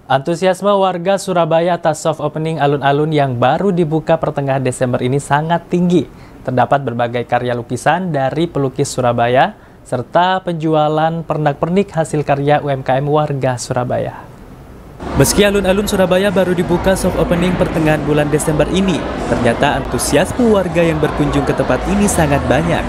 Antusiasme warga Surabaya atas soft opening alun-alun yang baru dibuka pertengahan Desember ini sangat tinggi. Terdapat berbagai karya lukisan dari pelukis Surabaya, serta penjualan pernak-pernik hasil karya UMKM warga Surabaya. Meski alun-alun Surabaya baru dibuka soft opening pertengahan bulan Desember ini, ternyata antusiasme warga yang berkunjung ke tempat ini sangat banyak.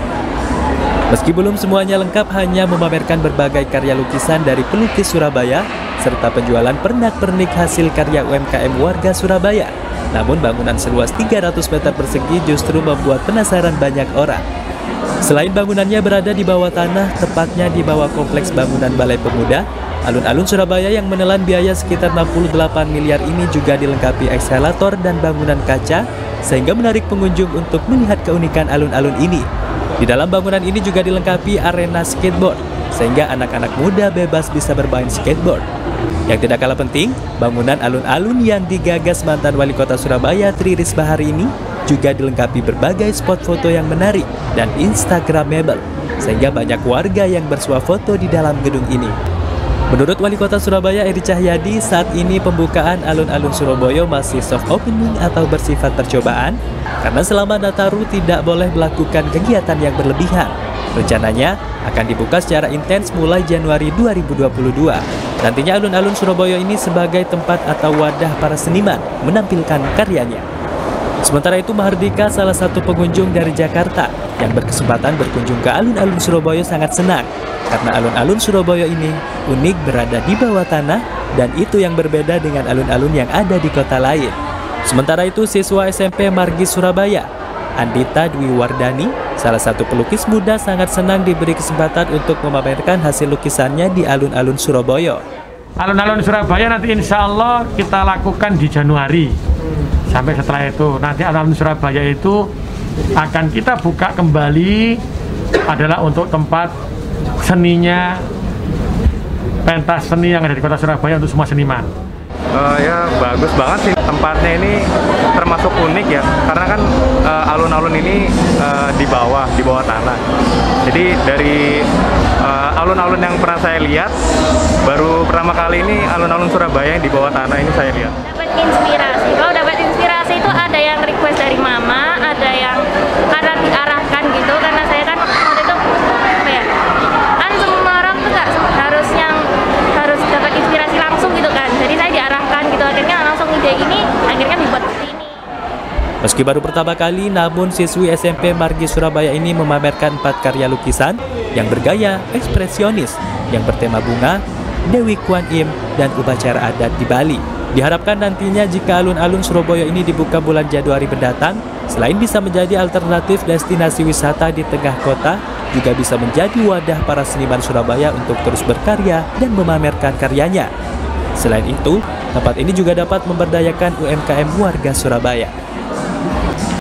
Meski belum semuanya lengkap, hanya memamerkan berbagai karya lukisan dari pelukis Surabaya, serta penjualan pernak-pernik hasil karya UMKM warga Surabaya. Namun bangunan seluas 300 meter persegi justru membuat penasaran banyak orang. Selain bangunannya berada di bawah tanah, tepatnya di bawah kompleks bangunan Balai Pemuda, alun-alun Surabaya yang menelan biaya sekitar 68 miliar ini juga dilengkapi eskalator dan bangunan kaca, sehingga menarik pengunjung untuk melihat keunikan alun-alun ini. Di dalam bangunan ini juga dilengkapi arena skateboard, sehingga anak-anak muda bebas bisa bermain skateboard. Yang tidak kalah penting, bangunan alun-alun yang digagas mantan wali kota Surabaya Tri Risma hari ini juga dilengkapi berbagai spot foto yang menarik dan instagramable, sehingga banyak warga yang bersuah foto di dalam gedung ini. Menurut Wali Kota Surabaya Eri Cahyadi, saat ini pembukaan alun-alun Surabaya masih soft opening atau bersifat percobaan, karena selama Nataru tidak boleh melakukan kegiatan yang berlebihan. Rencananya akan dibuka secara intens mulai Januari 2022. Nantinya alun-alun Surabaya ini sebagai tempat atau wadah para seniman menampilkan karyanya. Sementara itu, Mahardika, salah satu pengunjung dari Jakarta yang berkesempatan berkunjung ke alun-alun Surabaya, sangat senang karena alun-alun Surabaya ini unik, berada di bawah tanah, dan itu yang berbeda dengan alun-alun yang ada di kota lain. Sementara itu, siswa SMP Margi Surabaya, Andita Dwi Wardani, salah satu pelukis muda, sangat senang diberi kesempatan untuk memamerkan hasil lukisannya di alun-alun Surabaya. Alun-alun Surabaya nanti insya Allah kita lakukan di Januari. Sampai setelah itu, nanti alun-alun Surabaya itu akan kita buka kembali adalah untuk tempat seninya, pentas seni yang ada di kota Surabaya untuk semua seniman. Ya bagus banget sih, tempatnya ini termasuk unik ya, karena kan alun-alun ini di bawah tanah. Jadi dari alun-alun yang pernah saya lihat, baru pertama kali ini alun-alun Surabaya yang di bawah tanah ini saya lihat. Dapat inspirasi, kalau dapat inspirasi itu ada yang request dari mama, ada yang karena diarahkan gitu, karena saya kan waktu itu apa ya, kan semua orang tuh nggak harus dapat inspirasi langsung gitu kan, jadi saya diarahkan gitu, akhirnya langsung ide ini akhirnya dibuat seperti ini. Meski baru pertama kali, namun siswi SMP Margi Surabaya ini memamerkan 4 karya lukisan yang bergaya ekspresionis yang bertema bunga, Dewi Kwan Im, dan upacara adat di Bali. Diharapkan nantinya jika alun-alun Surabaya ini dibuka bulan Januari mendatang, selain bisa menjadi alternatif destinasi wisata di tengah kota, juga bisa menjadi wadah para seniman Surabaya untuk terus berkarya dan memamerkan karyanya. Selain itu, tempat ini juga dapat memberdayakan UMKM warga Surabaya.